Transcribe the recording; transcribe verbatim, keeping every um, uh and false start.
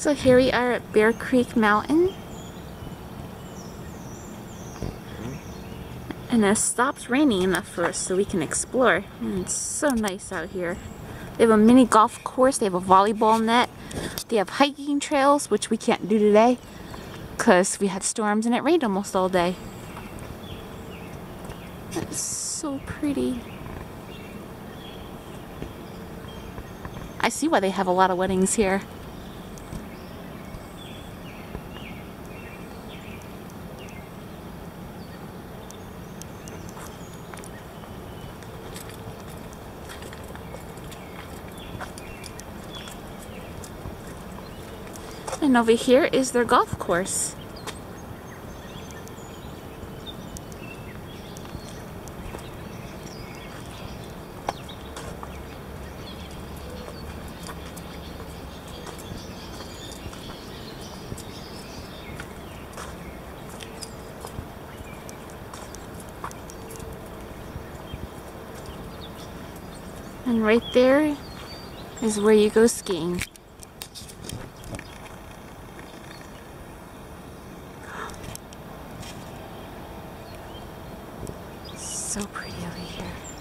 So here we are at Bear Creek Mountain. And it stopped raining enough for us so we can explore. And it's so nice out here. They have a mini golf course, they have a volleyball net, they have hiking trails, which we can't do today because we had storms and it rained almost all day. It's so pretty. I see why they have a lot of weddings here. And over here is their golf course. And right there is where you go skiing. So pretty over here.